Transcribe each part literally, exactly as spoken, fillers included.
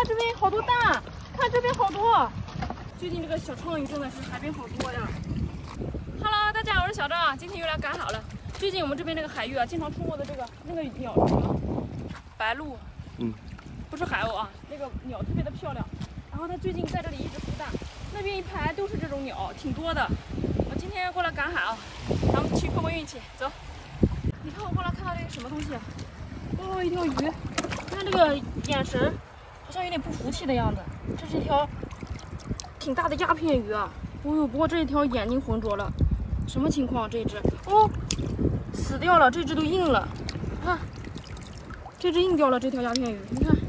来这边好多蛋，看这边好多。最近这个小鲳鱼真的是海边好多呀。Hello， 大家好，我是小张，今天又来赶海了。最近我们这边这个海域啊，经常出没的这个那个鸟是什么？白鹭。嗯。不是海鸥啊，那个鸟特别的漂亮。然后它最近在这里一直孵蛋，那边一排都是这种鸟，挺多的。我今天过来赶海啊，咱们去碰碰运气，走。你看我过来看到这个什么东西啊？哦，一条鱼，你看这个眼神好像有点不服气的样子。这是一条挺大的鸦片鱼啊。哦呦，不过这一条眼睛浑浊了，什么情况？这一只哦，死掉了，这只都硬了。看，这只硬掉了，这条鸦片鱼，你看。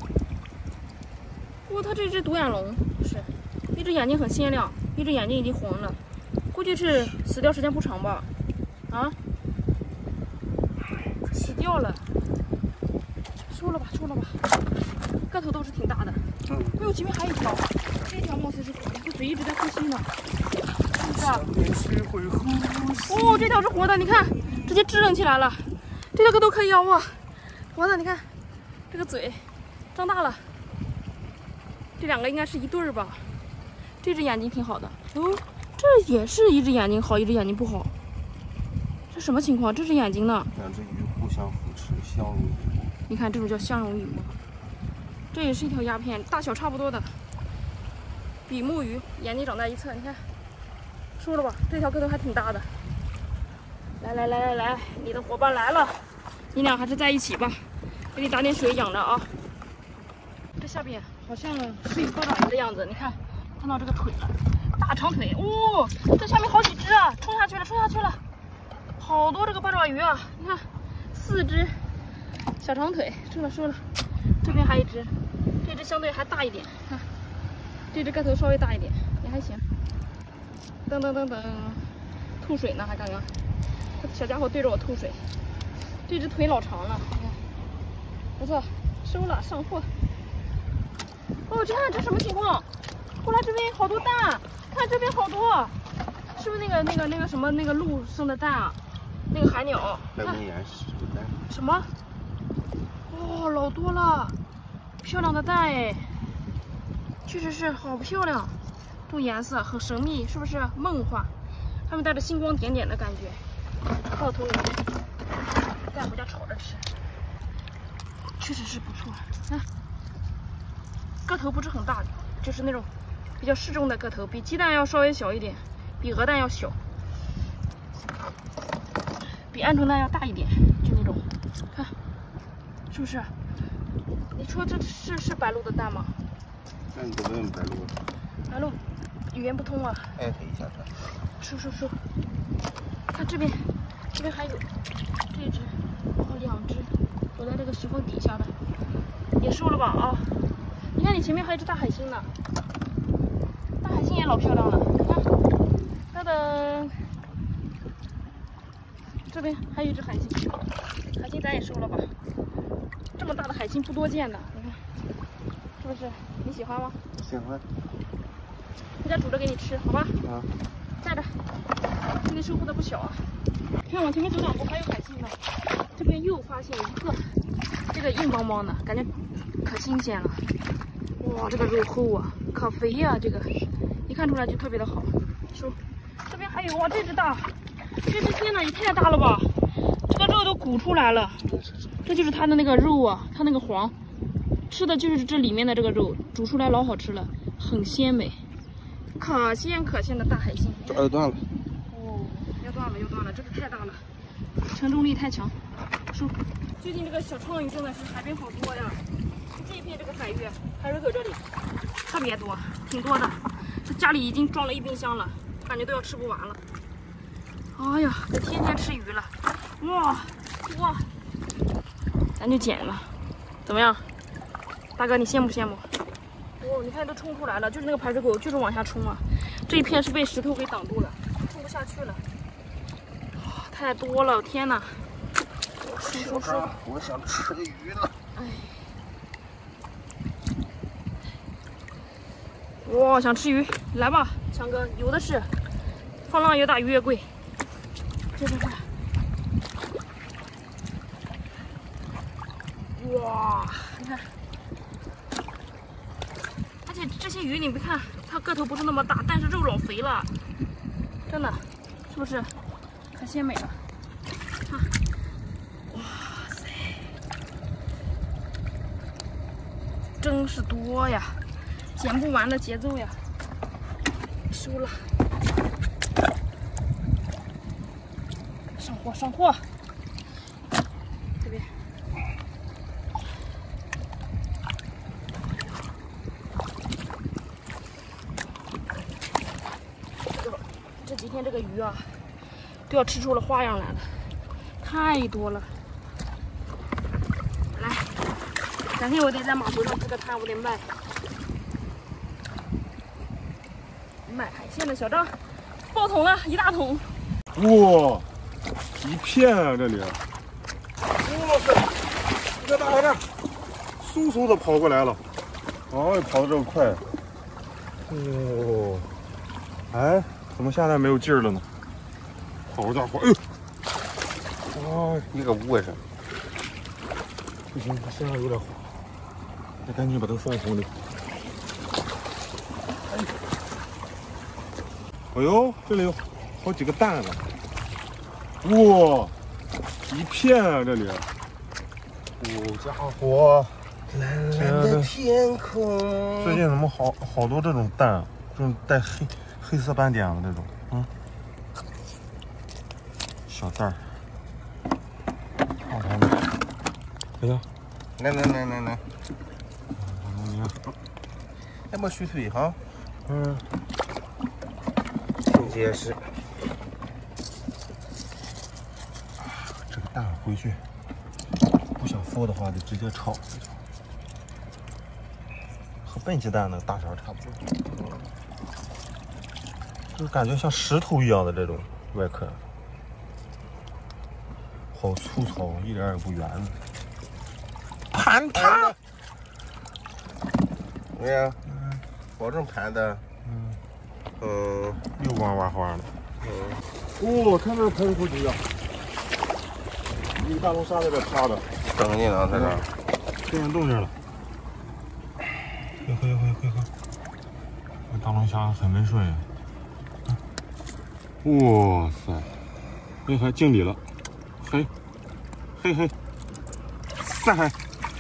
不过它这只独眼龙是，一只眼睛很鲜亮，一只眼睛已经红了，估计是死掉时间不长吧？啊，死掉了，收了吧，收了吧，个头都是挺大的。嗯。哎呦，前面还有一条，这条貌似是活的，这嘴一直在呼吸呢，是不是啊？哦，这条是活的，你看，直接支棱起来了，这条个头可以啊，哇，活的，你看，这个嘴张大了。这两个应该是一对儿吧？这只眼睛挺好的哦，这也是一只眼睛好，一只眼睛不好。这什么情况？这只眼睛呢？ 两只鱼互相扶持，相濡以沫。 你看，这种叫相濡以沫。这也是一条鸦片，大小差不多的。比目鱼，眼睛长在一侧，你看。收了吧，这条个头还挺大的。来来来来来，你的伙伴来了，你俩还是在一起吧，给你打点水养着啊。这下边好像是有八爪鱼的样子，你看，看到这个腿了，大长腿，哦，这下面好几只啊，冲下去了，冲下去了，好多这个八爪鱼啊，你看，四只小长腿，收了收了，这边还一只，这只相对还大一点，看，这只个头稍微大一点，也还行。噔噔噔噔，吐水呢，还刚刚，小家伙对着我吐水，这只腿老长了，你看，不错，收了，上货。哦，这看这什么情况？过来这边好多蛋，看这边好多，是不是那个那个那个什么那个鹿生的蛋啊？那个海鸟。 白眉岩石蛋。 什么？哦，老多了，漂亮的蛋哎，确实是好漂亮，这种颜色很神秘，是不是梦幻？它们带着星光点点的感觉。靠头鱼，带回家炒着吃，确实是不错。看。个头不是很大，就是那种比较适中的个头，比鸡蛋要稍微小一点，比鹅蛋要小，比鹌鹑蛋要大一点，就那种，看，是不是？你说这是是白鹭的蛋吗？ 那你得问问白鹭。 白鹭语言不通啊。 艾特一下它。 收收收，看这边，这边还有这只，哦，两只，躲在这个石缝底下的，也收了吧啊。你看，你前面还有一只大海星呢，大海星也老漂亮了。你看，它的这边还有一只海星，海星咱也收了吧。这么大的海星不多见的，你看，是不是？你喜欢吗？ 喜欢。 回家煮着给你吃，好吧？ 啊。 带着，今天收获的不小啊。看往前面走两步还有海星呢，这边又发现一个，这个硬邦邦的，感觉可新鲜了。哇，这个肉厚啊，可肥呀、啊！这个一看出来就特别的好。收，这边还有哇，这只大，这只天哪，也太大了吧！这个肉都鼓出来了，这就是它的那个肉啊，它那个黄，吃的就是这里面的这个肉，煮出来老好吃了，很鲜美，可鲜可鲜的大海星。 这耳断了。 哦，要断了，要断了，这个太大了，承重力太强。收。最近这个小鲳鱼真的是海边好多呀。这一片这个海域，海水口这里特别多，挺多的。这家里已经装了一冰箱了，感觉都要吃不完了。哎呀，得天天吃鱼了，哇哇！咱就捡了，怎么样，大哥你羡慕不羡慕？哦，你看都冲出来了，就是那个排水口，就是往下冲啊。这一片是被石头给挡住了，冲不下去了。哇，太多了，天哪！ 收收收！我想吃鱼了。哎。 哇，想吃鱼，来吧，强哥，有的是，放浪越大鱼越贵。这这这，哇，你看， 些鱼你别看它个头不是那么大，但是肉老肥了，真的，是不是？可鲜美了。看，哇塞，真是多呀，捡不完的节奏呀。收了，上货上货，这边。 这几天这个鱼啊，都要吃出了花样来了，太多了。来，改天我得在码头上铺个摊，我得卖卖海鲜的小张，爆桶了一大桶。 哇，一片啊这里！哇塞，你看大海这，嗖嗖的跑过来了，哎，跑得这么快。哦，哎。 怎么现在没有劲儿了呢？好家伙！哎呦，哦， 一个窝上， 不行，它身上有点滑，得赶紧把它放桶里。哎呦，这里有好几个蛋呢！哇，一片啊这里！好家伙， 蓝蓝的天空。 最近怎么好好多这种蛋啊？这种带黑。 黑色斑点的那种，嗯，小蛋儿，看看呢，哎呀， 来来来来来， 你看， 还没水腿哈， 嗯， 挺结实。 这个蛋回去不想孵的话，就直接炒，和笨鸡蛋的大小差不多。 就感觉像石头一样的这种外壳，好粗糙，一点也不圆。盘它， 怎么样？嗯，保证盘的。 嗯嗯， 又弯弯花的。 嗯， 哦，看这排出几个，一个大龙虾在这趴着， 等你呢，在这儿。 听见动静了。快快快快快！这大龙虾很温顺呀。 哇塞，那还敬礼了，嘿，嘿嘿，散海，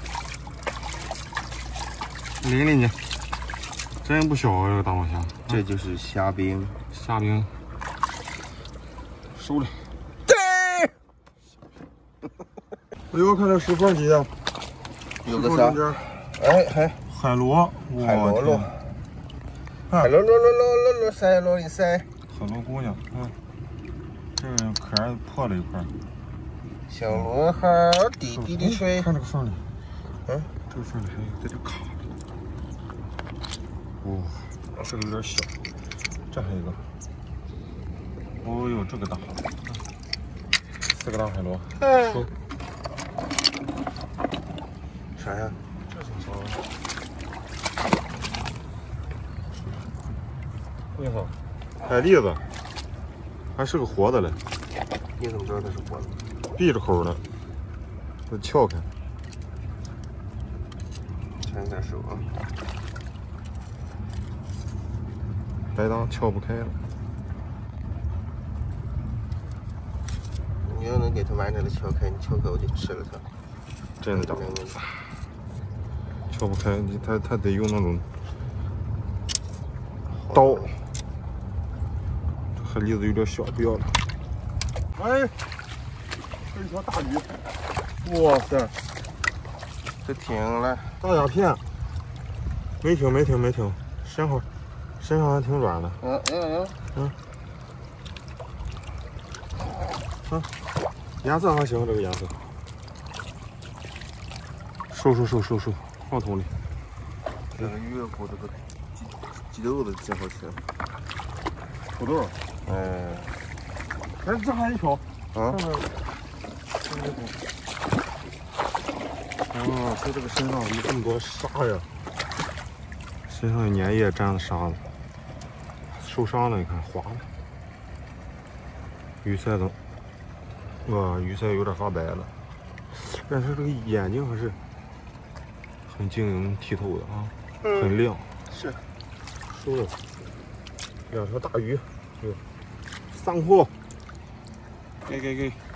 淋淋你，真不小啊这个大龙虾， 这就是虾兵， 虾兵，收了。 对， 哎呦，看这石缝底下， 有个啥？哎，海海螺， 海螺螺，海螺螺螺螺螺螺塞螺里塞。 海螺姑娘，嗯，这个壳儿破了一块。 小螺号滴滴的水， 看这个缝里， 嗯， 这个缝里还有在这卡着。哇，这个有点小，这还有一个。哦呦，这个大，四个大海螺，收。 啥呀？ 这是啥？你好。 海蛎子，还是个活的嘞！ 你怎么知道它是活的？ 闭着口呢，我撬开。 牵下手啊！ 白当撬不开了。 你要能给它完整的撬开，你撬开我就吃了它。 真的假的？ 没问题。 撬不开，你它它得用那种刀。 这海蛎子有点小，不要了。哎，这一条大鱼，哇塞， 这停了， 大鸦片，没停没停没停，身上身上还挺软的。 嗯嗯嗯嗯，啊，颜色还行，这个颜色。收收收收收，放桶里。 这个鱼骨这个鸡鸡豆子真好吃。 土豆。 哎， 哎，这还一条， 啊， 看看，哦，它这个身上有这么多沙呀，身上有粘液沾的沙子，受伤了，你看划了。鱼鳃都，哇，鱼鳃有点发白了，但是这个眼睛还是很晶莹剔透的啊， 嗯、 很亮。 是， 收了两条大鱼，哟，上货，给给给。